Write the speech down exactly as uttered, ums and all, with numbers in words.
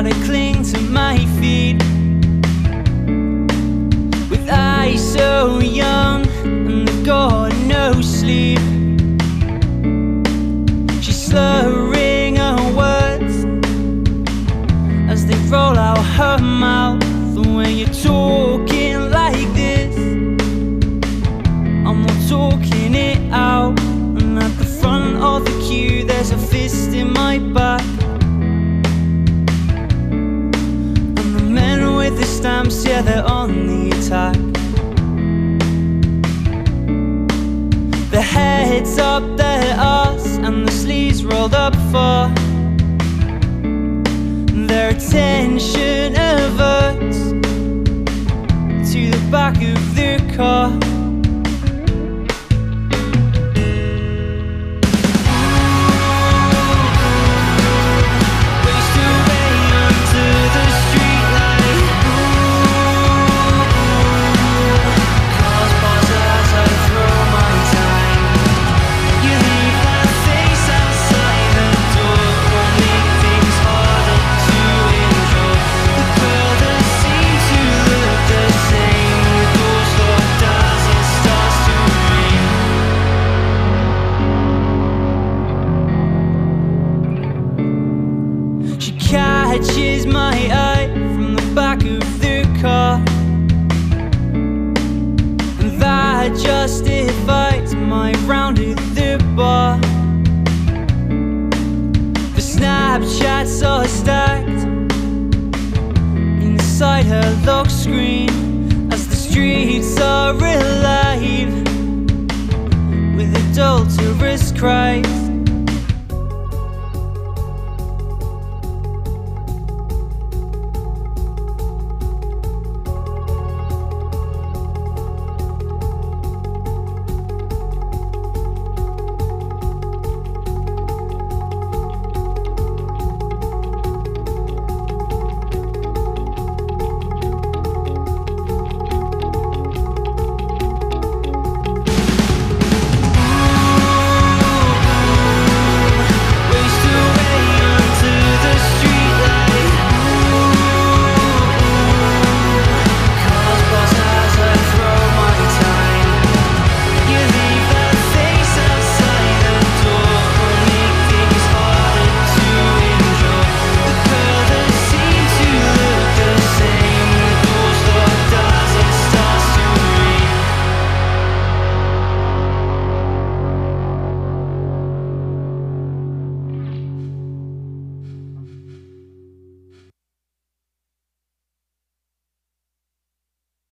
try to cling to my feet. With eyes so young and they got no sleep, she's slurring her words as they roll out her mouth. And when you're talking like this, I'm not talking it out. And at the front of the queue there's a fist in my back, and the men with the stamps, yeah, they're on the attack. The heads up their arse and the sleeves rolled up far. Their attention averts to the back of their car. Catches my eye from the back of the car, and that justifies my round at the bar. The Snapchats are stacked inside her lock screen as the streets are alive with adulterous cries.